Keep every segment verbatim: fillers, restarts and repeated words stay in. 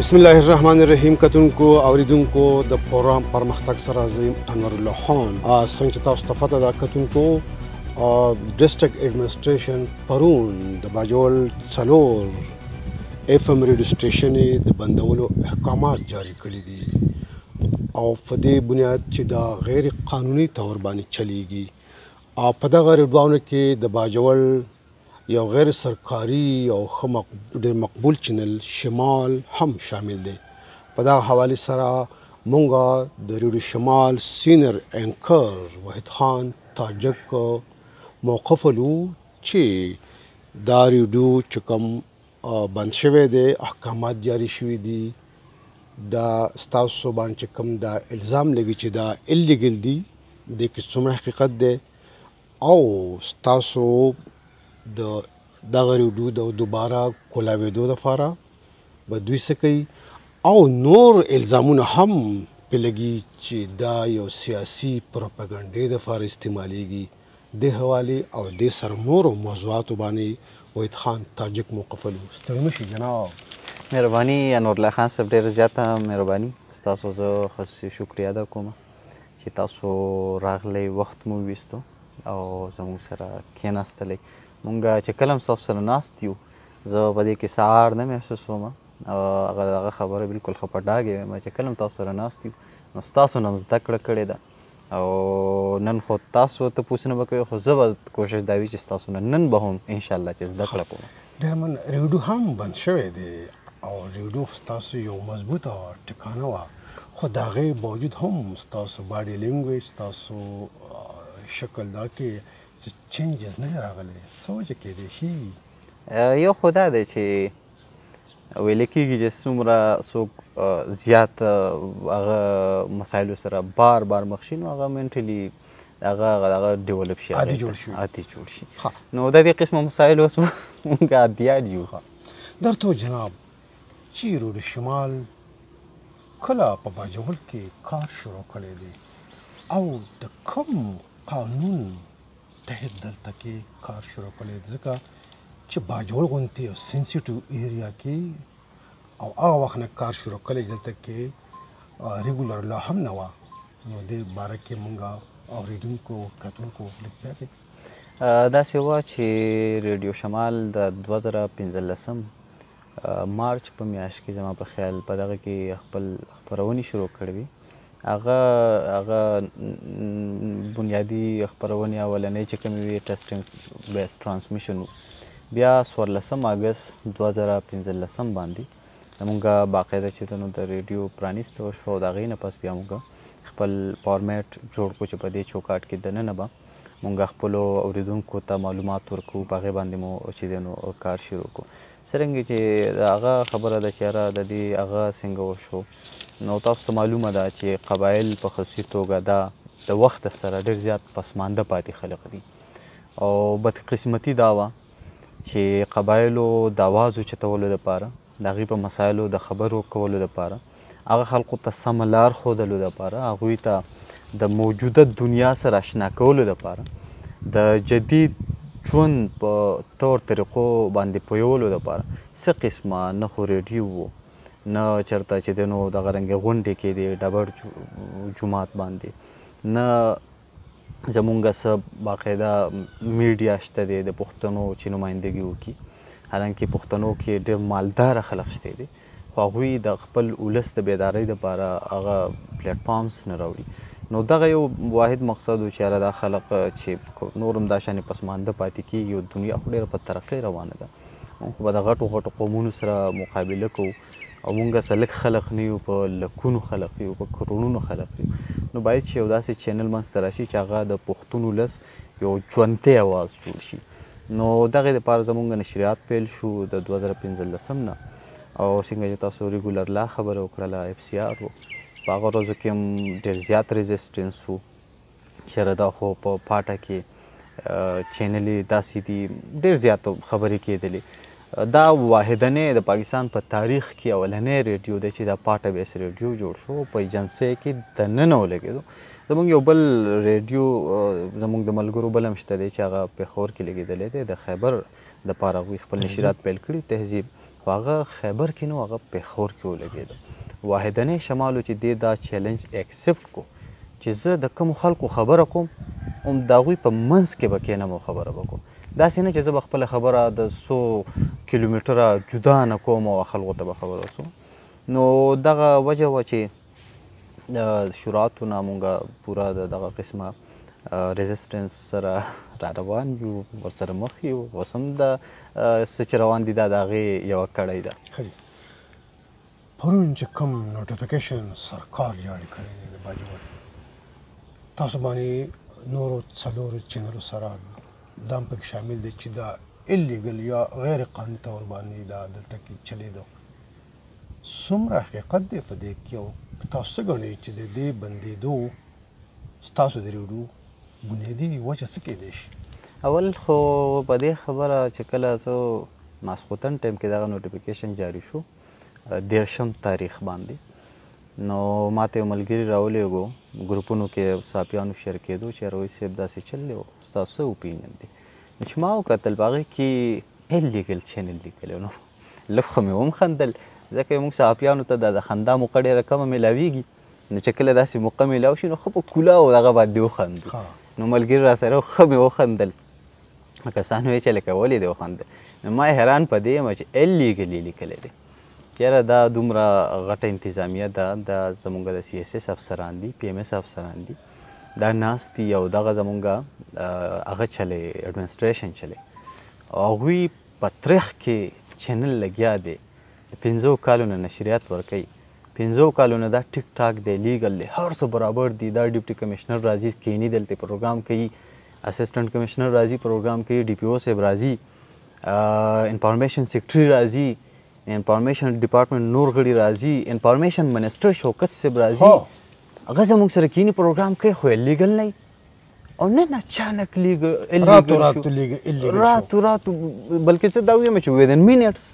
بسم الله الرحمن الرحیم کتونکو اوریدونکو د پروګرام پرمختګ سره زه انور الله خان څنګه چې تاسو ته پته ده کتونکو ډسټرکټ ایڈمنسټریشن پرون د باجوړ څلور اف ام ریډیو سټیشن د بندولو احکامات جاری کړي دي او په دې بنیاد چې دا غیر قانوني تور باندې چلیږي او په دغه ریډیوونه کې د باجوړ یو غیر سرکاري او ډېر مقبول چینل شمال هم شامل دی په دغه حوالې سره مونږ د ریډیو شمال سینر اینکر وحید خان تاجک موقف لو چې دا ریډیو چې کوم بند شوی دی احکامات جاری شوي دي دا ستاسو باندې چې کوم دا الزام لګي چې دا اللیګل دي دې کې څومره حقیقت دی او ستاسو د دغه ریډیو د دوباره کولاوېدو لپاره به دوی څه کوي او نور الزامونه هم پرې لګي چې دا یو سیاسي پروپاګنډې دپاره استعمالیږي دې حوالې او دې سره نورو موضوعاتو باندې وحید خان تاجک موقف لو ستړي مشي جناب مهرباني انور الله خان صاحب ډېره زیاته مهرباني ستاسو زه خصوصي شکریه ادا کوم چې تاسو راغلی وخت مو ویستو او زموږ سره کښېناستلی مونږ چې کله هم ستاسو سره ناست یو زه په دې کې سهار نه محسوسوم او هغه دغه خبره بلکل ښه په ډاګ یم چې کله هم تاسو سره ناست یو نو ستاسو نه م زده کړه کړې ده او نن خو تاسو ته پوښتنه به کوئ خو زه به کوشش دا وي چې ستاسو نه نن به هم انشاءالله چې زده کړه کوم ډېر من ریډیو هم بند شوی دی او ریډیو ستاسو یو مضبوطه ټکانه وه خو د هغې باوجود هم ستاسو باډي لینګویج ستاسو شکل دا کې چینجز نه راغلی څه وجه کیدی شي یو خو دا دی چې ویلی کېږي چې څومره څوک زیات هغه مسایلو سره بار بار مخ شي نو هغه منټلي هغه هغه ډیولپ شي عادي جوړ شي عادي جوړ شي نو د دې قسمه مسایل اوس موږ عادیات یو درته جناب چې ریډیو شمال کله په باجوړ کې کار شروع کړی دی او د کوم قانون تحت دلته کې کار شروع کړی دی ځکه چې باجوړ غوندې یو سینسیټیو ایریا کې او هغه وخت نه کار شروع کړی دلته کې ریګولر لا هم نه وه نو دې باره کې مونږ اورېدونکو کتونکو لږ بیا کړي داسې وه چې ریډیو شمال د دوه زره پنځلسم مارچ په میاشت کې زما په خیال په دغه کې خپل خپرونې شروع کړې وي هغه هغه بنیادي خپرونې اولنۍ چې کومې وي ټسټینګ بیس ټرانسمیشن و بیا څوارلسم اګست دوه زره پنځلسم باندې زمونږ باقاعده چې ته نو د ریډیو پرانیسته وشوه او د هغې نه پس بیا موږ خپل فارمیټ جوړ کړو چې په دې چوکاټ کې دننه به موږ خپلو اورېدونکو ته معلومات ورکوو په هغې باندې مو چې دی نو کار شروع کړو څرنګه چې د هغه خبره ده چې یاره د دې هغه څنګه وشو نو تاسو ته معلومه ده چې قبایل په خصوصي توګه دا د وخت سره ډېر زیات پسمانده پاتې خلق دي او بدقسمتي دا وه چې قبایلو د آواز اوچتولو دپاره د هغوی په مسایلو د خبرو کولو دپاره هغه خلقو ته سمه لار ښودلو دپاره هغوی ته د موجوده دنیا سره اشنا کولو دپاره د جدید ژوند په طور طریقو باندې پویولو دپاره څه قسمه نه خو ریډیو و نه چېرته چې دی نو دغه رنګې غونډې کېدې ډبر جومات باندې نه زمونږ څه باقاعده میډیا شته دی د پښتنو چې نمایندګي وکړي حالانکې پښتنو کې ډېر مالداره خلک شته دي خو هغوی د خپل ولس د بیدارۍ دپاره هغه پلیټفارمز نه راوړي نو دغه یو واحد مقصد و چې یاره دا خلق چې نور هم دا شانې پسمانده پاتې کېږي او دنیا خو ډېره په ترقۍ روانه ده موږ خو به د غټو غټو قومونو سره مقابله کوو او موږ څه لږ خلق نه یو په لکونو خلق یو په کروڑونو خلق یو نو باید چې یو داسې چینل منځته راشي چې هغه د پښتون ولس یو ژوندی اواز جوړ شي نو دغې دپاره زموږ نشریات پیل شو د دوه زره پنځلسم نه او څنګه چې تاسو ریګولر لا خبره وکړله اف سی آر و په هغه ورځو کې هم ډېر زیات ریزسټنس و چېرې دا خو په پاټه کې چینلې داسې دي ډېر زیات خبرې کېدلې دا واحدنې د پاکستان په تاریخ کې اولنی ریډیو دی چې دا پاټه بیس ریډیو جوړ شو په ایجنسۍ کې دننه ولګېدو زموږ یو بل ریډیو زموږ د ملګرو بل هم شته دی چې هغه پېښور کې لګېدلی دی د خیبر دپاره هغوی خپل نشرات پیل کړي تهذیب خو هغه خیبر کې نه و، هغه پېښور کې ولګېده. واحدنی شمال و چې دې دا چیلنج اکسپټ کو چې زه د کومو خلکو خبره کوم هم د هغوی په منځ کې به کښېنم او خبره به کوم. داسې نه چې زه به خپله خبره د څو کیلومیټره جدا نه کوم او خلکو ته به خبره رسوم. نو دغه وجه وه چې د شروعاتو نه مونږ پوره د دغه قسمه ریزسټنس سره را روان یو، ورسره مخ یو. اوس هم د څه چې روان دي دا د هغې یوه کړۍ ده. پرون چې کوم نوټیفیکیشن سرکار جاري کړی دی د باجوړ، تاسو باندې نورو څلورو چینلو سره دا هم پکې شامل دی چې دا الیګل یا غیر قانوني طور باندې دا دلته کې چلیدو. څومره حقیقت دی په دې کې او تاسو څه ګڼئ چې د دې بندېدو ستاسو د ریډیو بنیادي وجه څه کیدی شي؟ اول خو په دې خبره چې کله زه ماسخوتن ټایم کې دغه نوټیفیکیشن جاري شو دیرشم تاریخ باندې، نو ماته یو ملګري راولېږو ګروپونو کې صحافیانو شیر کېدو چې روی صاحب داسې چل دی، ستاسو څه اوپینین دی؟ نو چې ما وکتل په هغې کې الیګل چینل لیکلی، نو لږ خو مې ومخندل ځکه موږ صحافیانو ته د خندا موقع ډېره کمه میلاویږي، نو چې کله داسې موقع میلاو شي نو ښه په کوله او دغه باندې وخندو. نو ملګري راسره ښه مې وخندل، کسانو یې چې لکه ولې دې وخندل؟ نو ما حیران په دې یم چې الیګلي لیکلی دی. یاره دا دومره غټه انتظامیه ده، دا زمونږ د سی ایس ایس افسران دي، پی ایم ایس افسران دي، دا ناست دي او دغه زمونږ هغه چلی اډمنسټریشن چلی او هغوی په تریخ کې چینل لګیا دی، د پنځو کالو نه نشریات ورکوي، پنځو کالو نه دا ټیک ټاک دی، لیګل دی، هر څه برابر دي. دا ډیپټي کمشنر راځي کینی دلته پروګرام کوي، اسسټنټ کمشنر راځي پروګرام کوي، ډي پی او صاحب راځي، انفارمیشن سیکرټري راځي، انفارمیشن ډپارټمنټ نور غړي راځي، انفارمیشن منسټر شوکت صاحب راځي، هغه زموږ سره کینی پروګرام کوي خو لیګل نه او نن اچانک لیګل راتو راتو لیګل راتو راتو بلکې زه دا وایم چې ویدن منټس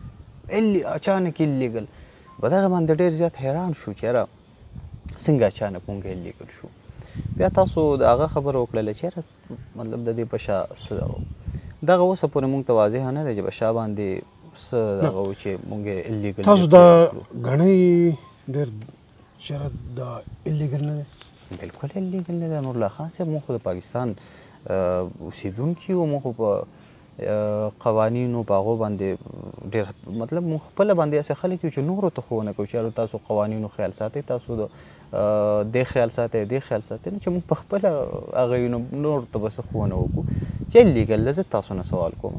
اچانک لیګل. په دغه باندې ډېر زیات حیران شو چې یاره څنګه اچانک مونږ لیګل شو. بیا تاسو د هغه خبره وکړله چې یاره مطلب د دې په شا څه دغه اوسه پورې مونږ ته واضح نه دی چې په شا باندې څه دغه و چې مونږ الیګل تاسو دا ګڼئ ډېر چېرې دا الیګل نه دی؟ بلکل الیګل نه دی نورالله خان صاحب. مونږ خو د پاکستان اوسېدونکي یو، مونږ خو په قوانینو په هغو باندې ډېر مطلب مونږ خپله باندې داسې خلک یو چې نورو ته ښوونه کوو چې یاره تاسو قوانینو خیال ساتئ، تاسو د دې خیال ساتئ، دې خیال ساتئ، نو چې مونږ په خپله هغه یو نو نورو ته به څه ښوونه وکړو چې الیګل دی. زه تاسو نه سوال کوم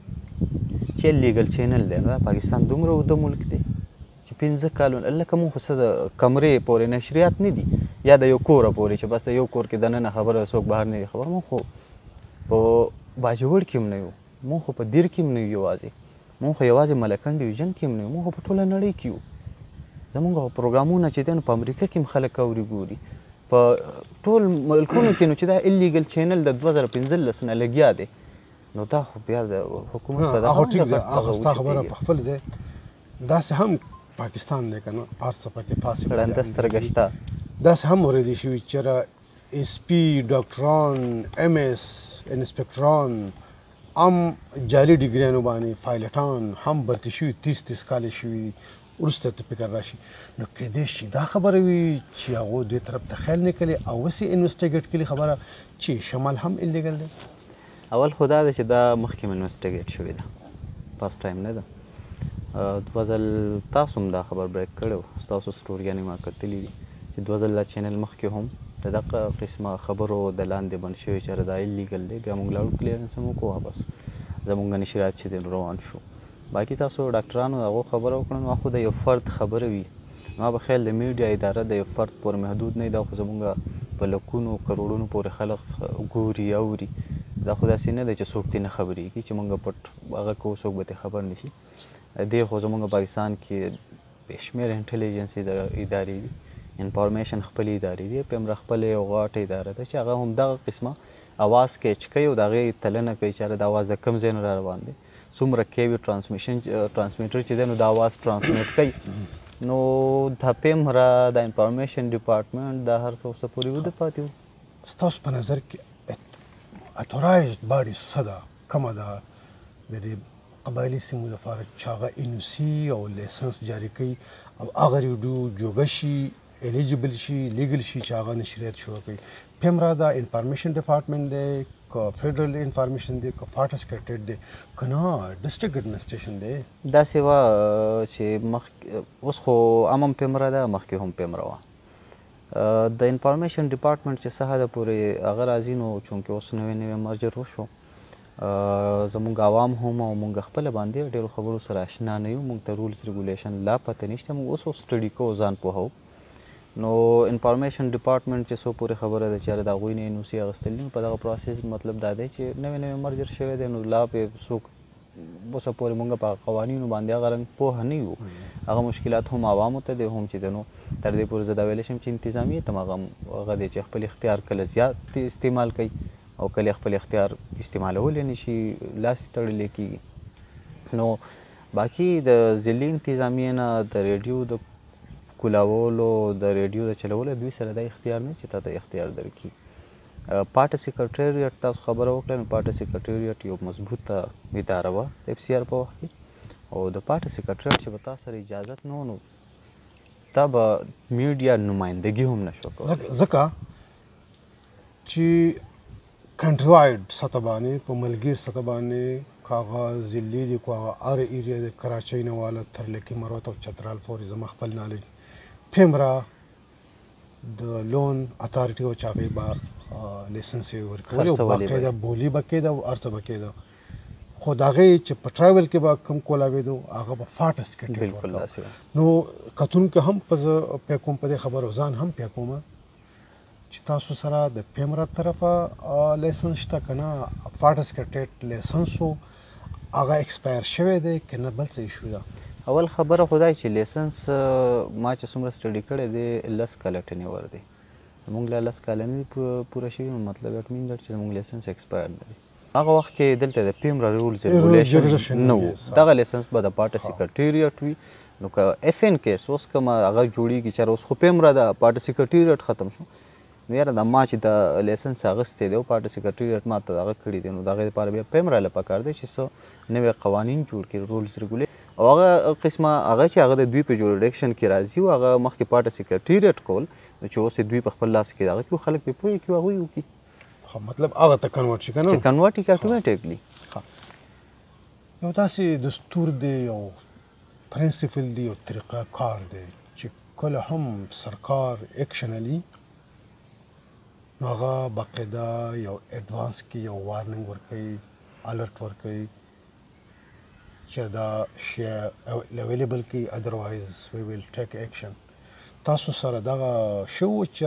چې الیګل چینل دی، نو دا پاکستان دومره اوږده ملک دی چې پنځه کالونه لکه مونږ خو څه د کمرې پورې نشریات نه دي یا د یو کوره پورې چې بس د یو کور کې دننه خبره څوک بهر نه دی خبر. مونږ خو په باجوړ کې هم نه یو، مونږ خو په دیر کې هم نه یو یوازې، مونږ خو یوازې ملکن ډویژن کې هم نه یو، مونږ خو په ټوله نړۍ کې یو. زمونږ پروګرامونه چې دی نو په امریکا کې هم خلک اوري ګوري، په ټول ملکونو کې نو چې دا الیګل چینل د دوه زره پنځلس نه لګیا دی، نو دا خو بیا د حکومت په دغه ټیک ده. هغه ستا خبره په خپل ځای، داسې هم پاکستان دی که نه هر څه پکې فاسد ړنده سترګه شته، داسې هم اورېدی شوي چې ایس پي، ډاکټران، ایم ایس، انسپکټران هم جعلي ډګریانو باندې پایلټان هم برتي شوي، تیس تیس کاله شوي، وروسته ته فکر راشي. نو کیدای شي دا خبره وي چې هغو دې طرف ته خیال نه کړي او اوس یې انویسټیګیټ کړي خبره چې شمال هم الیګل دی. اول خو دا ده چې دا مخکې م انویسټیګیټ شوې ده، فاسټ ټایم نه ده. دوه ځل تاسو هم دا خبر بریک کړی و، ستاسو سټوریانې ما کتلي دي چې دوه ځل دا چینل مخکې هم د دغه قسمه خبرو د لاندې بند شوی چې دا الیګل دی. بیا موږ لاړو کلیرنس هم وکړو، واپس زموږ نشرات چې دی روان شو. باقي تاسو ډاکټرانو د هغو خبره وکړه، نو خو د یو فرد خبره وي، ما به خیال د میډیا اداره د یو فرد پورې محدود نه وي، دا خو زموږ په لکونو کروړونو پورې خلک ګوري اوري. دا خو داسې نه دی چې څوک ترې نه خبرېږي چې موږ پټ هغه کوو څوک به ترې خبر نه شي. دې خو زموږ پاکستان کې بې شمېره انټلیجنس ادارې دي، انفارمیشن خپلې ادارې دي، پې همره خپله یو غاټه اداره ده چې هغه همدغه قسمه اواز کیچ کوي او د هغې تلنه کوي چې د اواز د کوم ځای نه را روان دی، څومره کیوي ټرانسمیشن ټرانسمیټر چې دی نو د اواز ټرانسمیټ کوي. نو دا پې همره د انفارمیشن ډپارټمنټ دا هر څه اوسه پورې وده پاتې وو. ستاسو په نظر کې اتورایزډ باډي څه ده، کومه ده د دې قبایلي سیمو لپاره چې هغه ان او سي او لایسنس جاري کوي او هغه ریډیو جوګه شي الیجیبل شي لیګل شي چې هغه نشریات شروع کوي. پیمرا دا انفارمیشن ډپارټمنټ دی که فیډرل انفارمیشن دی که پارټ سکریټریټ دی که نه ډسټرکټ اډمنسټریشن دی. داسې وه چې مخ اوس خو عمم پیمرا ده مخکې هم پیمرا وه. د انفارمیشن ډپارټمنټ چې څه حده پورې هغه راځي نو چونکې اوس نوی نوی مرجر وشو زمونږ عوام هم او مونږ خپله باندې ډېرو خبرو سره اشنا نه یو. مونږ ته رولز ریګولیشن لا پته نشته. مونږ اوس اوس سټډي کوو ځان پوهوو. نو انفارمیشن ډپارټمنټ چې څو پورې خبره ده چې یاره د هغوی نه ان او سي اخیستل دي په دغه پروسس مطلب دا دی چې نوی نوی مرجر شوی دی نو لا پې څوک اوسه پورې مونږ په قوانینو باندې هغه رنګ پوهه نه یو. هغه مشکلات هم عوامو ته دی هم چې دی نو تر دې پورې زه دا ویلی شم چې انتظامیې ته هغه هغه دی چې خپل اختیار کله زیات استعمال کوي او کله خپل اختیار استعمالولی نه شي لاس یې تړلی کېږي. نو باقي د ضلعي انتظامیې نه د ریډیو د کولاولو د ریډیو د چلولو دوی سره دا اختیار نه چې تا ته اختیار درکړي. پارټ سیکرټریټ تاسو خبره وکړه نو پارټ سیکرټریټ یو مضبوطه اداره وه د اف سی آر په وخت کې او د پارټ سیکرټریټ چې به تا سره اجازت نه و نو تا به میډیا نمایندګي هم نه شو کولی ځکه چې کنټري وایډ سطح باندې په ملګیر سطح باندې که هغه ضلعي دي که هغه هر ایریا د کراچۍ نه واله تر لکي مروت او چترال پورې زما خپل نالج پیمرا د لون اتارټي او چې هغې به لایسنس یې ورکولې او باقاعده بولي به کېده او هر څه به کېده خو د هغې چې په ټراول کې به کوم کولاوېدو هغه به فاټ سکټ ورکول. نو کتونکي هم په زه پی کوم په دې خبرو ځان هم پی کومه چې تاسو سره د پیمرا طرفه لایسنس شته که نه فاټ سکټریټ لایسنس و هغه ایکسپایر شوی دی که نه بل څه ایشو ده. اول خبره خو دا چې لیسنس ما چې څومره سټډي کړی دی لس کاله ټینیور دی. زموږ لا لس کاله نه دي پوره شوي نو مطلب اټ مین دیټ چې زموږ لیسنس ایکسپایر دی. هغه وخت کې دلته د پیمرا رولز ریګولیشن نه و. دغه لیسنس به د پارټ سیکرټریټ وي. نو که اف ان کیس اوس کومه هغه جوړېږي چې اوس خو پیمرا د پارټ سیکرټریټ ختم شو نو یاره د ما چې د لیسنس اخیستی دی او پارټ سیکرټریټ ما ته دغه کړي دی نو د هغې دپاره بیا پیمرا له پکار دی چې څه نوی قوانین جوړ کړي رولز ریګولیشن او هغه قسمه هغه چې هغه د دوی په جوړډکشن کې راځي او هغه مخکې پارټ سیکرټریټ کول نو چې اوس دوی په خپل لاس کې دغه کړي خلک پرې پوهې کړي هغوی وکړي. مطلب هغه ته کنورټ شي که نه چې کنورټ یې کړي اټومیټیکلی. یو داسې دستور دی یو پرنسپل دی یو طریقه کار دی چې کله هم سرکار ایکشنلی نو هغه باقاعده یو اډوانس کې یو وارننګ ورکوي الرټ ورکوي چې دا شی اویلیبل کی ادروایز وی ویل ټیک ایکشن. تاسو سره دغه شو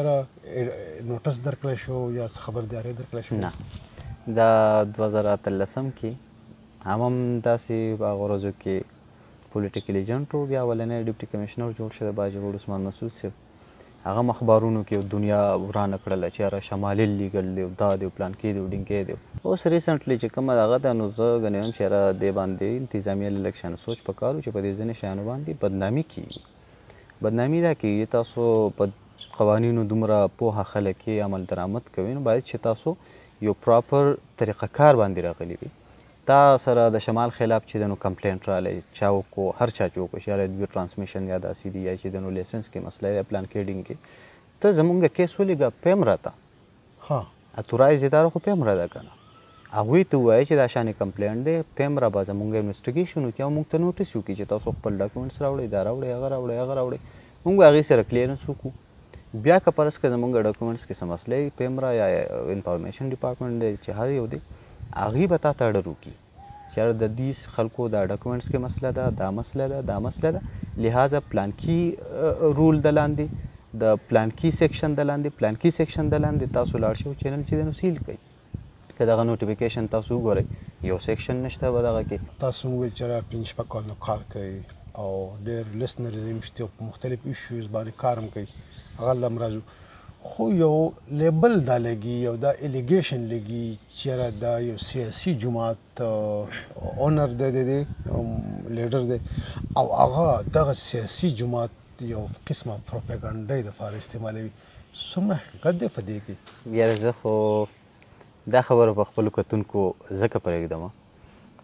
چې نوټس درکړی شو یا خبرداری درکړی شو؟ نه دا دوه زره اتلسم کې هم هم داسې په هغو ورځو کې پولیټیکل ایجنټ و بیا اولنی ډیپټي کمیشنر جوړ شو د باجوړ عثمان مسعود صاحب. هغه مخبارونو کې دنیا ورانه کړله چې یاره شمالي لیګل دی دا دی پلان کې دی ډینګی دی. اوس ریسنټلی چې کومه دغه ده نو زه ګڼم چې یاره دې باندې انتظامیه الیکشن سوچ پکار و چې په دې ځینې شیانو باندې بدنامي کېږي. بدنامي دا کېږي تاسو په قوانینو دومره پوهه خلک یې عمل درآمد کوي نو باید چې تاسو یو پراپر طریقه کار باندې راغلي وي. تا سره د شمال خلاف چې د نو کمپلینټ رالی چا وکړو هر چا چې وکړو چې یاره دوی ټرانسمیشن یا داسې دي یا چې د نو لیسنس کې مسله دی پلان کیډینګ کې ته زمونږ کیس ولیږه پیمرا ته اتورایز اداره خو پیمرا ده که نه هغوی ته ووایه چې دا شانې کمپلینټ دی پیمرا به زمونږ انویسټیګیشن وکړي او موږ ته نوټس وکړي چې تاسو خپل ډاکومنټس راوړئ دا راوړئ هغه راوړئ هغه راوړئ موږ به هغې سره کلیرنس وکړو. بیا که فرض کړه زمونږ ډاکومنټس کې څه مسله وي پیمرا یا انفارمیشن ډپارټمنټ دی چې هر یو دی هغې به تا ته اډر وکړي چې یاره د دې خلکو دا ډاکومنټس کې مسله ده دا مسله ده دا مسله ده لہذا پلانکي رول د لاندې د پلانکي سیکشن د لاندې پلانکي سیکشن د لاندې تاسو لاړ شئ او چینل چې دی نو سیل کوئ که دغه نوټیفیکیشن تاسو وګورئ یو سیکشن نشته به دغه کې. تاسو وویل چې را پنځه شپږ کال نه کار کوي او ډېر لیسنرز یې مشتي او په مختلف ایشوز باندې کار هم کوي هغه له هم راځو خو یو لیبل دا لګي یو دا الیګیشن لګي چې دا یو سیاسي جماعت اونر دی دی لیډر دی او هغه دغه سیاسي جماعت یو قسمه پروپاګانډا دپاره استعمالوي. څومره حقیقت دی په دې کې؟ یاره زه خو دا خبره په خپلو کتونکو ځکه پرېږدم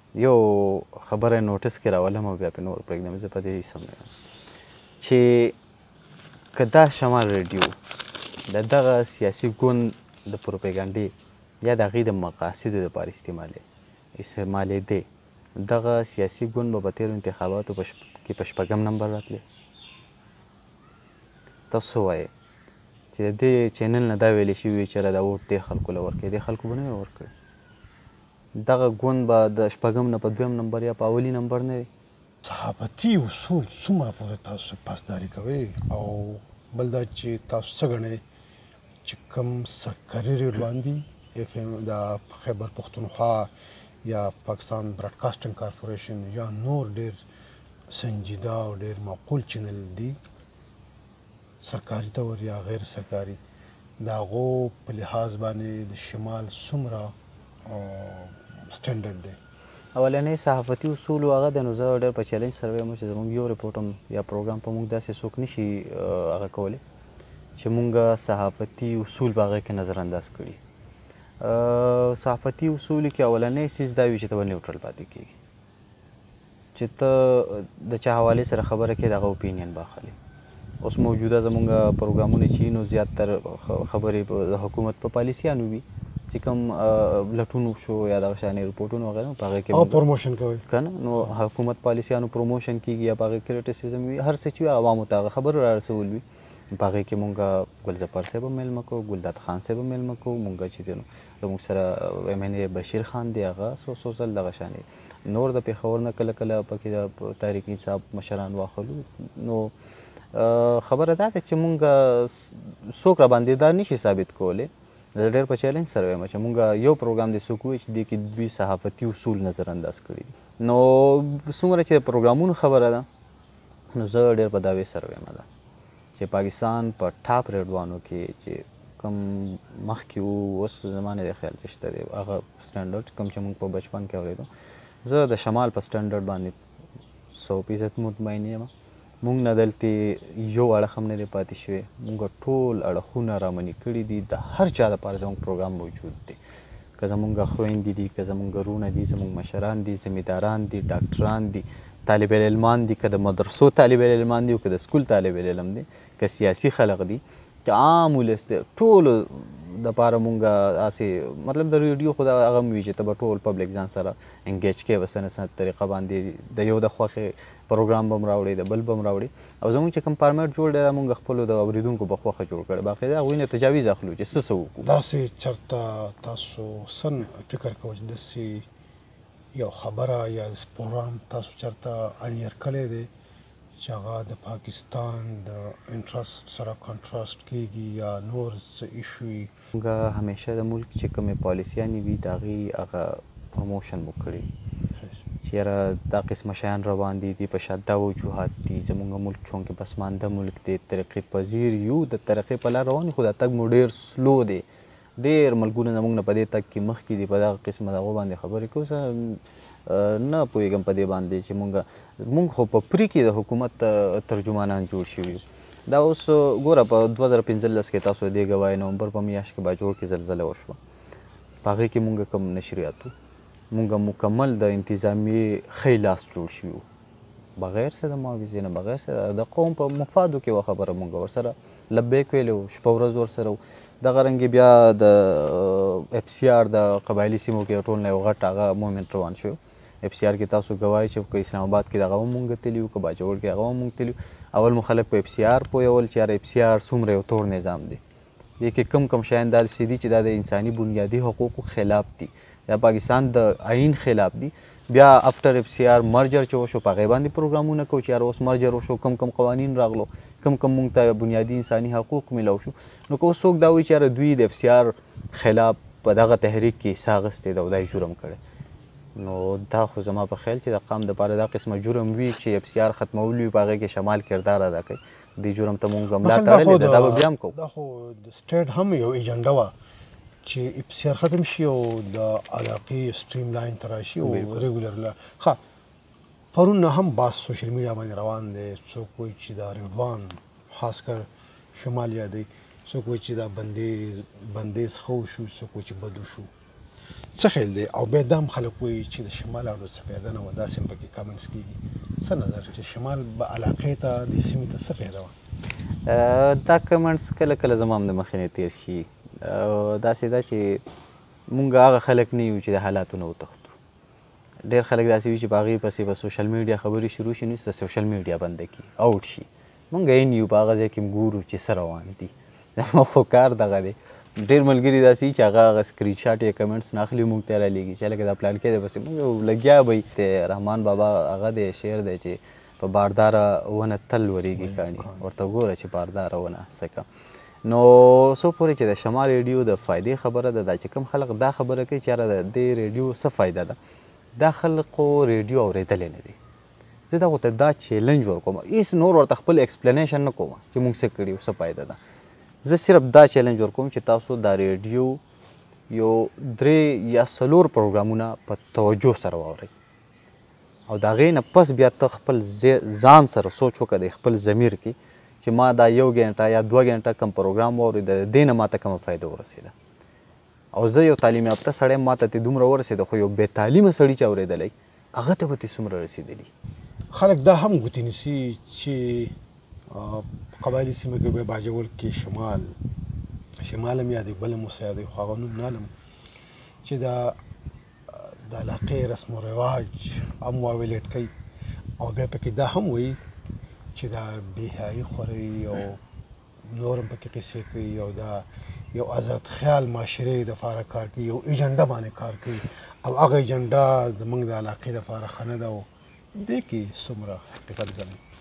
یو خبره نوټس کې راولم او بیا پې نور پرېږدم زه په دې سم نه یم چې که دا شمال ریډیو د دغه سیاسي ګوند د پروپیګنډې یا د هغې د مقاصدو دپاره استعمالې استعمالېدی دغه سیاسي ګوند به په تېرو انتخاباتو کې په شپږم نمبر راتلی تاسو څه وایې چې د دې چینل نه دا ویلې شوي چې دا ووټ دې خلکو له ورکړي دې خلکو به نه وی ورکړی دغه ګوند به د شپږم نه په دویم نمبر یا په اولي نمبر نه وي صحافتي اصول څومره پورې تاسو پاسداري کوئ او بل دا چې تاسو څه ګڼئ چې کوم سرکاري ریډیوګان دي اف ام د خیبر پښتونخوا یا پاکستان براډکاسټینګ کارپوریشن یا نور ډېر سنجیده او ډېر معقول چینل دي سرکاري طور یا غیر سرکاري د هغو په لحاظ باندې د شمال څومره سټنډرډ دی اولنی صحافتي اصولو هغه دی نو زه ډېر په چیلنج سروی یم چې زموږ یو رپورټ هم یا پروګرام په موږ داسې څوک نشي هغه کولی چې موږ صحافتي اصول په هغه کې نظر انداز کړي صحافتي اصولو کې اولنی څیز دا وي چې ته به نیوټرل پاتې کېږي چې ته د چا حوالې سره خبره کې د هغه اوپینین به اخلي اوس موجوده زموږ پروګرامونه چې نو زیاتتر خبرې د حکومت په پالیسیانو وي چې کوم لټون شو یا دغه شانې رپورټونه وغیره په هغې کې او پروموشن کوي که نه نو حکومت پالیسیانو پروموشن کېږي یا په هغې کریټیسیزم وي هر څه چې وي عوامو ته هغه خبرو را رسول وي په هغې کې مونږ ګلظفر صاحب هم میلمه کوو ګلداد خان صاحب هم میلمه کوو مونږ چې دی نو زموږ سره ایم این اے بشیر خان دی هغه څو څو ځل دغه شانې نور د پېښور نه کله کله پکې د طارق انصاف مشران واخلو نو خبره دا ده چې مونږ څوک را باندې دا نشي ثابت کولی زه ډېر په چیلنج سره وایم چې مونږ یو پروګرام دی څوک وایي چې دې کې دوی صحافتي اصول نظر انداز کړي دي نو څومره چې د پروګرامونو خبره ده نو زه ډېر په دعوې سره وایم ده چې پاکستان په ټاپ ریډوانو کې چې کوم مخکې وو اوس زما نه دی خیال چې شته دی هغه سټنډرډ کوم چې مونږ په بچپن کې اورېدو زه د شمال په سټنډرډ باندې سو فیصد مطمئن یم مونږ نه دلته یو اړخ هم نه دی پاتې شوی مونږ ټول اړخونه رامنې کړي دي د هر چا دپاره زموږ پروګرام موجود دی که زمونږ خویندې دي که زمونږ ورونه دي زمونږ مشران دي زمینداران دي ډاکټران دي طالب العلمان دي که د مدرسو طالب العلمان دي او که د سکول طالب العلم دي که سیاسي خلق دي که عام ولس دی ټولو دپاره مونږ هسې مطلب د ریډیو خو هغه هم وي چې ته به ټول پبلک ځان سره انګیج کوې په څه نه څه طریقه باندې د یو د خوښې پروګرام به هم راوړي د بل به هم راوړي او زموږ چې کوم فارمېټ جوړ دی دا مونږ خپلو د اورېدونکو په خوښه جوړ کړی باقاعده هغوی نه تجاویز اخلو چې څه څه وکړو داسې چېرته تاسو څه فکر کوئ چې داسې یو خبره یا پروګرام تاسو چېرته انیر کړی دی چې هغه د پاکستان د انټرست سره کنټراسټ کېږي یا نور څه ایشو وي موږ همیشه د ملک چې کومې پالیسیانې وي د هغې هغه پروموشن مو کړی چې یاره دا قسمه شیان روان دي دې په شا دا وجوهات دي زموږ ملک چونکې پسمانده ملک دی ترقي پذیر یو د ترقۍ په لار روان یو خو دا تګ مو ډېر سلو دی ډېر ملکونه زموږ نه په دې تګ کې مخکې دي په دغه قسمه د هغو باندې خبرې کوو نه پوهېږم په دې باندې چې مونږ مونږ خو په پري کې د حکومت ترجمانان جوړ شوي یو دا اوس ګوره په دوه زره پنځلس کې تاسو دې ګوایي نومبر په میاشت کې باجوړ کې زلزله وشوه په هغې کې مونږ کوم نشریات وو مونږ مکمل د انتظامیې ښی لاس جوړ شوي وو بغیر څه د معاوضې نه بغیر څه د قوم په مفادو کې وه خبره مونږ ورسره لبیک ویلی وو شپه ورځ ورسره وو دغه رنګې بیا د اف سی آر د قبایلي سیمو کې ټول نه یو غټ هغه مومنټ روان شو اف سی آر کې تاسو ګوایي چې که اسلام آباد کې دغه هم مونږ تلي وو که باجوړ کې هغه هم مونږ تلي وو اول مو خلک په اف سی آر پوهول چې یاره اف سی آر څومره یو تور نظام دی دې کې کم کم شیان داسې دي چې دا د انساني بنیادي حقوقو خلاف دي یا پاکستان د آئین خلاف دي بیا افټر اف سی آر مرجر چې وشو په هغې باندې پروګرامونه کوو چې یاره اوس مرجر وشو کم کم قوانین راغلو کم کم مونږ ته بنیادي انساني حقوق میلاو شو نو که اوس څوک دا وایي چې یاره دوی د اف سی آر خلاف په دغه تحریک کې حصه اخیستې ده او دا یې جرم کړی نو دا خو زما په خیال چې د قام دپاره دا قسمه جرم وي چې اف سی آر ختمول وي په هغې کې شمال کردار ادا کوي دې جرم ته مونږ ملا تړلې ده دا به بیا هم کوو دا خو د سټیټ هم یو ایجنډه وه چې اف سی آر ختم شي او د علاقې سټریم لاین ته راشي او ریګولر ښه پرون هم باس سوشل میډیا باندې روان دی څوک وایي چې دا ریډوان خاص کر شمال یادوي څوک وایي چې دا بندیز بندیز ښه وشو څوک وایي چې بد وشو څه خیال دی او بیا دا هم خلک وایي چې د شمال اړو څه فایده نه وه داسې هم پکې کامنټس کېږي څه نظر چې شمال به علاقې ته دې سیمې ته څه فایده وه دا کمنټس کله کله زما هم د مخې نه تېر شي داسې ده چې مونږ هغه خلک نه یو چې د حالاتو نه وتښتو ډېر خلک داسې وي چې په هغې پسې به سوشل میډیا خبرې شروع شي نو د سوشل میډیا بنده کړي اوټ شي مونږ یې نه یو په هغه ځای کې ګورو چې څه روان دي زموږ خو کار دغه دی ډېر ملګري داسې وي چې هغه هغه سکرین شاټ یا کمنټس نه اخلي مونږ ته یې رالیږي چې هلکه دا پلان کې دی پسې مونږ لګیا به د رحمان بابا هغه دی شعر دی چې په بارداره ونه تل ورېږي کاڼي ورته ګوره چې بارداره ونه څه کوم نو څو پورې چې د شمال ریډیو د فایدې خبره ده دا چې کوم خلک دا خبره کوي چې یاره د دې ریډیو څه فایده ده دا خلقو ریډیو اورېدلی نه دی زه دغو ته دا چیلنج ورکوم هېڅ نور ورته خپل ایکسپلینیشن نه کوم چې موږ څه کړي څه فایده ده زه صرف دا چیلنج ورکوم چې تاسو دا ریډیو یو درې یا څلور پروګرامونه په توجه سره واورئ او د هغې نه پس بیا ته خپل ځان سره سوچ وکړه د خپل ضمیر کې چې ما دا یو ګنټه یا دوه ګنټه کم پروګرام واورېد د دې نه ماته کومه فایده ورسېده او زه یو تعلیم یافته سړی ماته ترې دومره ورسېده خو یو بې تعلیمه سړي چې اورېدلی هغه ته به ترې څومره رسېدلي خلک دا هم ګوتې نیسي چې په قبایلي سیمه کې به باجوړ کې شمال شمال هم یادوي بل هم اوس یادوي خو هغه نوم نه علم چې دا د علاقې رسم و رواج هم واویلیټ کوي او بیا پکې دا هم وایي چې دا بېحیایي خوري او نور هم پکې قصې کوي او دا یو آزاد خیال معاشرې دپاره کار کوي یو ایجنډه باندې کار کوي او هغه ایجنډه زموږ د علاقې دپاره ښه نه ده او دې کې څومره حقیقت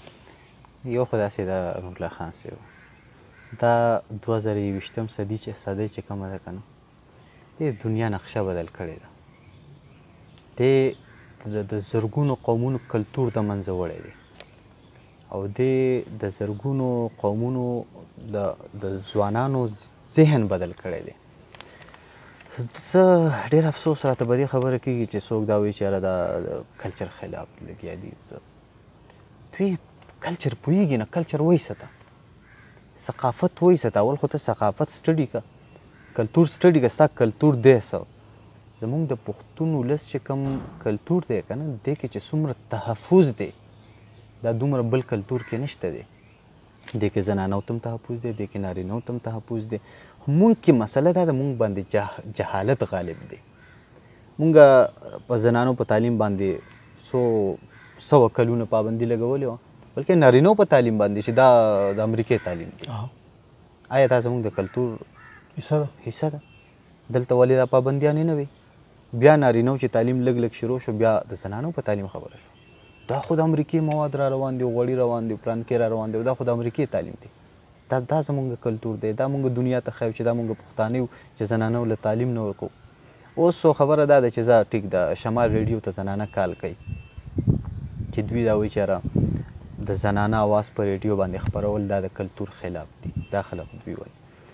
ګڼي یو خو داسې ده روڼله خان صاحب دا دوه زره یویشتم صدي چې صدۍ چې کومه ده که نه دې دنیا نقشه بدل کړې ده دې د زرګونو قومونو کلتور د منځه وړی دی او دې د زرګونو قومونو د ځوانانو ذهن بدل کړی دی زه ډېر افسوس راته په دې خبره کېږي چې څوک دا وایي چې یاره دا د کلچر خلاف لګیا دي دوی کلچر پوهېږي نه کلچر وایسته ثقافت وایسته اول خو ته ثقافت سټډي که کلتور سټډي که ستا کلتور دی څه زمونږ د پښتون ولس چې کوم کلتور دی که نه دې کې چې څومره تحفظ دی دا دومره بل کلتور کې نشته دی دې کې زنانو ته هم تحفظ دی دې کې نارینهو ته هم تحفظ دی خو مونږ کې مسله دا ده مونږ باندې جهالت غالب دی مونږ په زنانو په تعلیم باندې څو سوه کلونه پابندي لګولې وه بلکې نارینهو په تعلیم باندې چې دا د امریکې تعلیم دی آیا دا زمونږ د کلتور حصه ده حصه ده دلته ولې دا پابندیانې نه وي بیا نارینهو چې تعلیم لږ لږ شروع شو بیا د زنانو په تعلیم خبره شو دا خو د امریکې مواد را روان دي غوړي روان دي پلان کې را روان دي دا خو د امریکې تعلیم دی دا دا زمونږ کلتور دی دا مونږ دنیا ته ښیو چې دا مونږ پښتانه یو چې زنانو له تعلیم نه ورکوو اوس خو خبره دا ده چې زه ټیک د شمال ریډیو ته زنانه کال کوي چې دوی دا وایي چې یاره د زنانه اواز په ریډیو باندې خپرول دا د کلتور خلاف دي دا خلک دوی وایي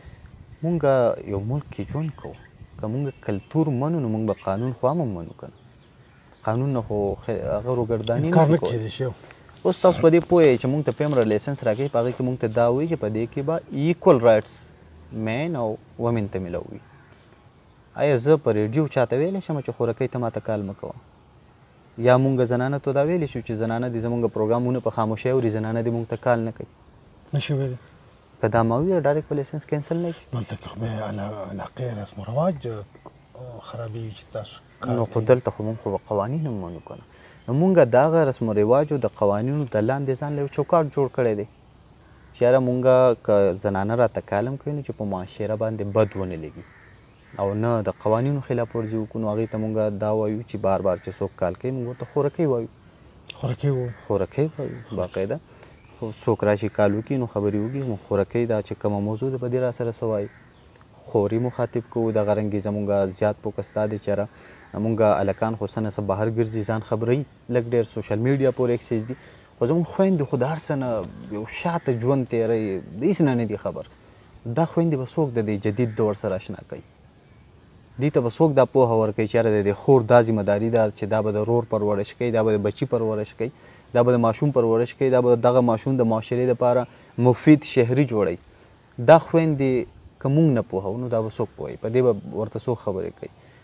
مونږ یو ملک کې ژوند کوو که مونږ کلتور منو نو مونږ به قانون خو هم منو که نه قانون نه خو هغه روګرداني نه کولی اوس تاسو په دې پوه یئ چې مونږ ته پیمره لایسنس راکوي په هغې کې مونږ ته دا وایي چې په دې کې به ایکول رایټس مین او ومن ته میلاوي آیا زه په ریډیو چاته ویلی شم چې خورکۍ ته ماته کال مه کوه یا مونږ زنانه ته دا ویلی شو چې زنانه دې زمونږ پروګرامونه په خاموشۍ اوري زنانه دې مونږ ته کال نه کوي نشي ویلی که دا ما وویل ډایرکټ به لایسنس کینسل نه شي دلته که خو علاقې رسم و رواج خرابېږي چې تاسو نو خو دلته خو مونږ خو قوانین هم منو که نه نو مونږ د هغه رسم و رواجو د قوانینو د لاندې ځان له یو چوکاټ جوړ کړی دی چې یاره مونږ که زنانه راته کالم کوي نو چې په معاشره باندې بد ونه لګي او نه د قوانینو خلاف ورزي وکړو نو هغې ته مونږ دا وایو چې بار بار چې څوک کال کوي مونږ ورته خورکۍ وایو خورکۍ وایو خورکۍ وایو باقاعده خو څوک راشي کال وکړي نو خبرې وکړي نو خورکۍ دا چې کومه موضوع ده په دې را سره څه وایي خوري مخاطب کوو دغه رنګې زمونږ زیات فوکس دا دی چې یاره مونږ هلکان خو څه نه څه بهر ګرځي ځان خبروي لږ ډېر سوشل میډیا پورې اکسیس دي خو زمونږ خویندې خو د هر څه نه یو شاته ژوند تېروي د هېڅ نه نه دي خبر دا خویندې به څوک د دې جدید دور سره اشنا کوي دې ته به څوک دا پوهه ورکوي چې یاره د دې خور دا ذمهداري ده چې دا به د رور پرورش کوي دا به د بچي پرورش کوي دا به د ماشوم پرورش کوي دا به دغه ماشوم د معاشرې دپاره مفید شهري جوړوي دا خویندې که مونږ نه پوهو نو دا به څوک پوهوي په دې به ورته څوک خبرې کوي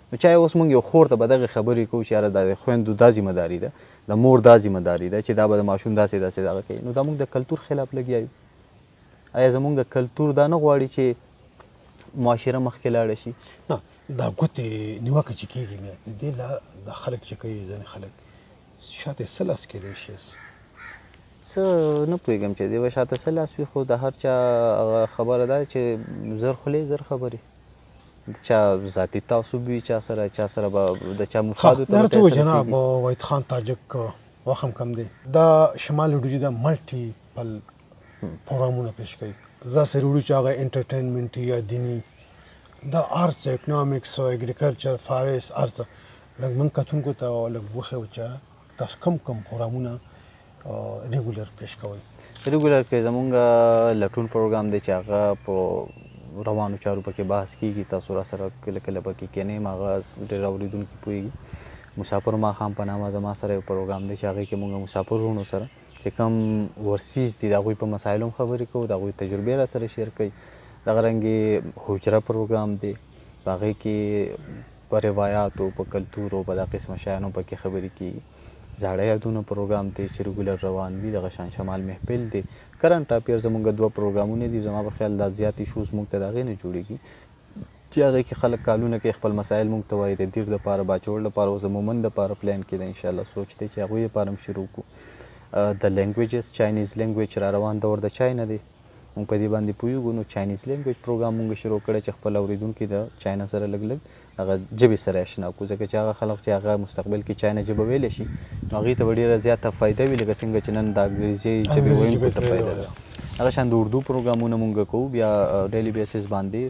نو چا اوس موږ یو خور ته به دغې خبرې کوو چې یاره دا د خویندو دا ذمهداري ده د مور دا ذمهداري ده چې دا به د ماشوم داسې داسې دغه کوي نو دا موږ د کلتور خلاف لګیا یو آیا زموږ کلتور دا نه غواړي چې معاشره مخکې لاړه شي نه دا ګوتې نیوکه چې کېږي نه د دې دا خلک چې کوي ځینې خلک شاته څه لاس کېدی شي څه نه پوهېږم چې دی به شاته څه لاس وي خو د هر چا هغه خبره ده چې زر خولې زر خبرې چا ذاتي تعصب وي چا سره چا سره به د چا مفادو ته درته وایي جناب وحید خان تاجک وخت هم کم دی دا شمال وډوجي دا ملټي پل پروګرامونه پیش کوي دا سره وړو چې هغه انټرټینمنټ یا دینی دا آرټس اکنامکس اګریکلچر فارس آرټس لږ من کتونکو ته لږ وخه وچا تاسو کم کم پروګرامونه ریګولر پیش کوي ریګولر کې زمونږ لټون پروګرام دی چې هغه په روانو چارو پکې بحث کیږي تاسو را سره کله کله پکې کینې هغه ډېر اورېدونکي پوهېږي مسافر ماښام په نامه زما سره یو پروګرام دی چې هغې کې مونږ مسافر وروڼو سره چې کوم ورسیز دي د هغوی په مسایلو هم خبرې کوو د هغوی تجربې را سره شیر کوي دغه رنګې حجره پروګرام دی په هغې کې په روایاتو په کلتورو په دا قسمه شیانو پکې خبرې کیږي زاړه یادونه پروګرام دی چې ریګولر روان وي دغه شان شمال محفل دی کرنټ افیر زموږ دوه پروګرامونه دي زما په خیال دا زیات ایشوز موږ ته د هغې نه جوړېږي چې هغې کې خلک کالونه کې خپل مسایل موږ ته وایي د دیر دپاره باچوړ دپاره اوس د مومن دپاره پلان کې ده انشاءالله سوچ دی چې هغوی دپاره هم شروع کړو د لینګویجز چاینیز لینګویج را روان دور د چاینا دی موږ په دې باندې پوهېږو نو چاینیز لینګویج پروګرام موږ شروع کړی چې خپل اورېدونکي د چاینا سره لږ لږ هغه ژبې سره اشنا کړو ځکه چې هغه خلک چې هغه مستقبل کې چاینا ژبه ویلی شي نو هغې ته به ډېره زیاته فایده وي لکه څنګه چې نن د انګریزي ژبې ویونکو ته فایده ده هغه شان د اردو پروګرامونه موږ کوو بیا ډیلی بیسس باندې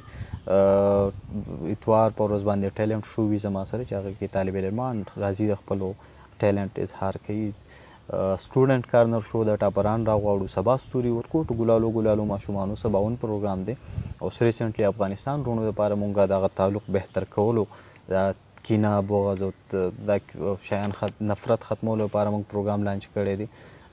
اتوار په ورځ باندې ټیلنټ شو وي زما سره چې هغه کې طالب علمان راځي د خپلو ټیلنټ اظهار کوي سټوډنټ کارنر شو د ټاپران راغواړو سبا ستوري ورکوټ ګلالو ګلالو ماشومانو سباون پروګرام دی اوس ریسنټلی افغانستان رونو دپاره مونږ دغه تعلق بهتر کولو د کینه بغض او دا شیان نفرت ختمولو لپاره مونږ پروګرام لانچ کړی دی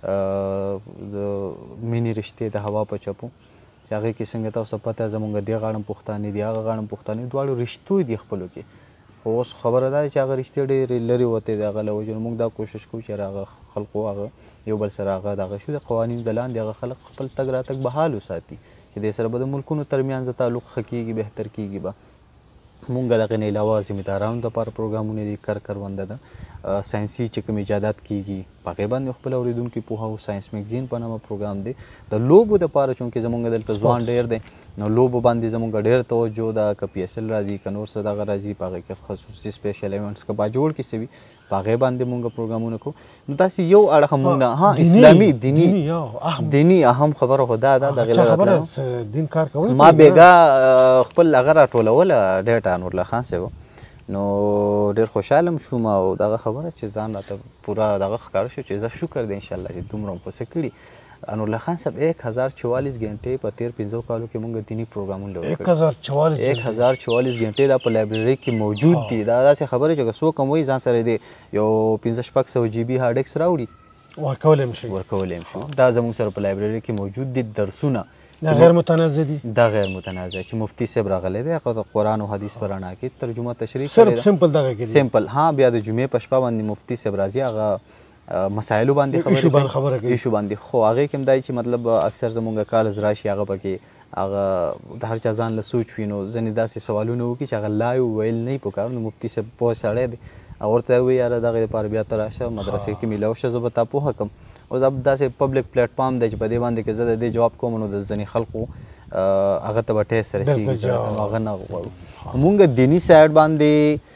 د مینې رشتې د هوا په چپو چې هغې کې څنګه تاسو ته پته زمونږ دې غاړم پښتانه دي هغه غاړم پښتانه دواړو رشتو دي خپلو کې خو اوس خبره ده چې هغه رشتې ډېرې لرې وتې د هغه له وجې نو موږ دا کوشش کوو چې هغه خلقو هغه یو بل سره هغه دغه شو د قوانینو د لاندې هغه خلک خپل تګ راتګ بحال وساتي چې دې سره به د ملکونو ترمنځ تعلق ښه کېږي بهتر کېږي به مونږ دغې نه علاوه ذمهدارانو دپاره پروګرامونه دي کر کرونده ده ساینسي چې کوم ایجادات کېږي په هغې باندې خپل اورېدونکي پوهوو ساینس میګزین په نامه پروګرام دی د لوبو دپاره چونکې زمونږ دلته ځوان ډېر دی نو لوبو باندې زمونږ ډېر توجه ده که پي ایس ایل راځي که نور څه دغه راځي په هغې کې خصوصي سپیشل ایونټس که باجوړ کې څه وي په هغې باندې مونږ پروګرامونه کوو نو داسې یو اړخ مونږ نه ها اسلامي دیني دیني اهم خبره خو دا ده دغې ما بېګا خپل هغه راټولوله ډېټه انورالله خان صاحب نو ډېر خوشحاله شوم او دغه خبره چې ځان راته پوره دغه ښکاره شو چې زه شکر دی انشاءالله چې دومره مو پسې کړي انورالله خان صاحب ایک هزار چوالیس घंटे په تیر پنځو کالو کې مونږ دیني پروګرامونه لوړ ایک هزار چوالیس ایک هزار چوالیس घंटे دا په لایبرري کې موجود دي دا داسې خبره چې که څوک هم وایي ځان سره دی یو پنځه شپږ سوه جي بي هارډ ډسک راوړي ورکولی هم شي ورکولی هم شي دا زموږ سره په لایبرري کې موجود دي درسونه دا غیر متنازع دي دا غیر متنازع چې مفتی صاحب راغلی دی هغه د قرآن او حدیث په رڼا کې ترجمه تشریح صرف سمپل دغه کې سمپل ها بیا د جمعې په شپه باندې مفتی صاحب راځي هغه مسایلو باندې خبرې کوي ایشو باندې خو هغې کې هم دا چې مطلب اکثر زمونږ کالز راشي هغه پکې هغه د هر چا ځان له سوچ وي نو ځینې داسې سوالونه وکړي چې هغه لایو ویل نه وي پکار نو مفتی صاحب پوه سړی دی او ورته وایي یاره دغې دپاره بیا ته راشه مدرسې کې میلاو شه زه به تا پوهه کړم اوس دا داسې پبلک پلیټفارم دی چې په دې باندې که زه د دې جواب کوم نو د ځینې خلقو هغه ته به ټیس رسېږي هغه نه غواړو مونږ دیني سایډ باندې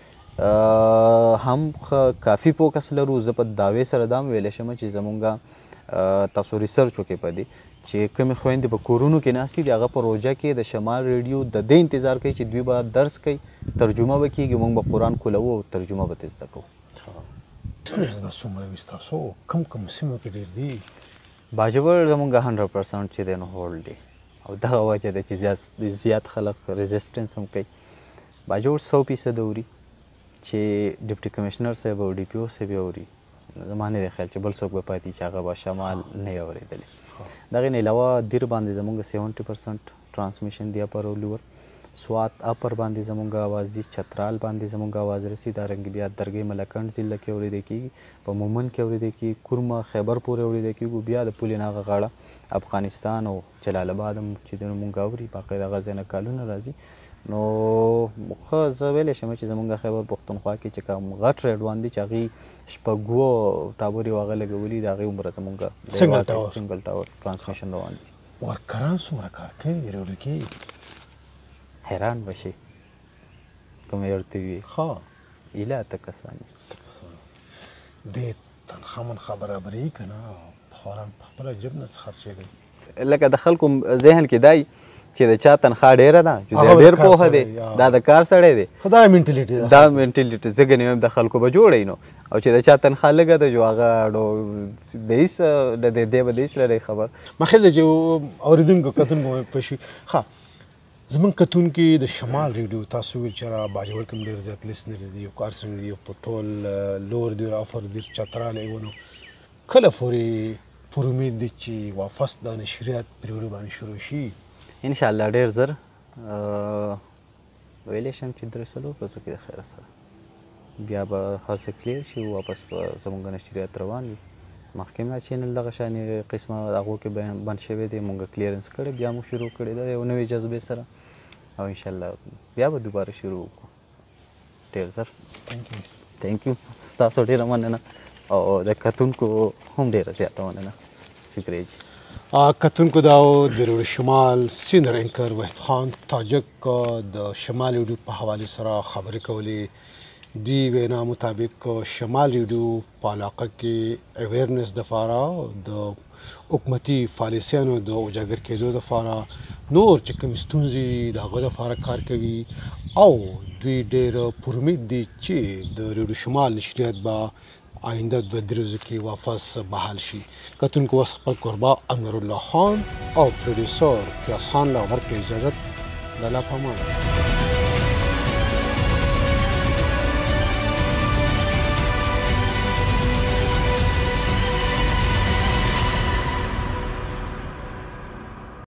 هم کافي فوکس لرو زه په دعوې سره دا هم ویلی شم چې زمونږ تاسو ریسرچ وکړئ په دې چې کومې خویندې په کورونو کې ناستې دي هغه په روژه کې د شمال ریډیو د دې انتظار کوي چې دوی به درس کوي ترجمه به کېږي موږ به قرآن کولوو او ترجمه به ترې زده کوو څومره وي ستاسو کم کم سیمو کې ډېر دي باجوړ زمونږ هنډرډ پرسنټ چې دی نو هولډ دی او دغه وجه ده چې زیات خلک ریزسټنس هم کوي باجوړ سو فیصده اوري چې ډپټي کمشنر صاحب او ډي پي او صاحب یې اوري زما نه دی خیال چې بل څوک به پاتې چې هغه به شمال نه یې اورېدلی دغې نه علاوه دیر باندې زمونږ سیونټي پرسنټ ټرانسمیشن دی اپر او لور سوات اپر باندې زمونږ آواز دي، چترال باندې زمونږ آواز رسي، دارنګې بیا درګۍ ملکنډ ضلع کې اورېدی کېږي، په مومن کې اورېدی کېږي، کورمه خیبر پورې اورېدی کېږي، بیا د پولې نه هغه غاړه افغانستان او جلال آباد هم چې دی مونږ اوري، باقاعده هغه ځای نه کالونه راځي. نو ښه زه ویلی شم چې زمونږ خیبر پښتونخوا کې چې کوم غټ ریډوان دي چې هغوی شپږ ټاور یې هغه لګولي، د هغې عمره زمونږ سنګل ټاور ټرانسمیشن روان دي. ورکران څومره کار کوي ریډیو کې؟ حیران بشي کوم یې ورته وي. ښه ایله اته کسان دې تنخوا منخوا برابرېږي که نه؟ فوراً په خپله جب نه څه خرچېږي؟ لکه د خلکو ذهن کې دی چې د چا تنخوا ډېره ده چې دی ډېر پوهه دی، دا د کار سړی دی، دا منټلیټي ده، دا منټلیټي زه ګنې وایم د خلکو به جوړی نو، او چې د چا تنخوا لږه ده جو هغه اړو د هېڅ د دی به د هېڅ لري خبر. ما خیال دی چې اورېدونکو کتونکو مې پوه شي. ښه زمونږ کتونکي د شمال ریډیو تاسو ویل چې را باجوړ کې ډېر زیات لیسنر دي او کار څنګه دي په ټول لور دی افر دی چترال ایونو کله پورې پر امید دی چې واپس د نشریات په ریډیو باندې شروع شي؟ انشاءالله ډېر زر ویلی شم چې درې څلور ورځو کې د خیره سره بیا به هر څه کلیر شي، واپس به زموږ نشریات روان وي. مخکې هم دا چینل دغه شانې قسمه هغو کې بند شوی دی، مونږ کلیرنس کړی، بیا مو شروع کړی ده یو نوې جذبې سره، او انشاءالله بیا به دوباره شروع وکړو. ډېر زر تھینک یو، ستاسو ډېره مننه، او د کتونکو هم ډېره زیاته مننه. شکریه جي. کتونکو دا د ریډیو شمال سینر اینکر وحید خان تاجک د شمال ریډیو په حوالې سره خبرې کولې. دی وینا مطابق شمال ریډیو په علاقه کې اویرنس دپاره د حکومتي پالیسیانو د اجاګر کېدو دپاره نور چې کوم ستونزې د هغه دپاره کار کوي، او دوی ډېر پر امید دي چې د ریډیو شمال نشریات به آینده دوه درې ورځو کې واپس بحال شي. کتونکو اوس خپل کوربه انور الله خان او پروډیوسر پیاز خان له ورکړې اجازت لاله په امان.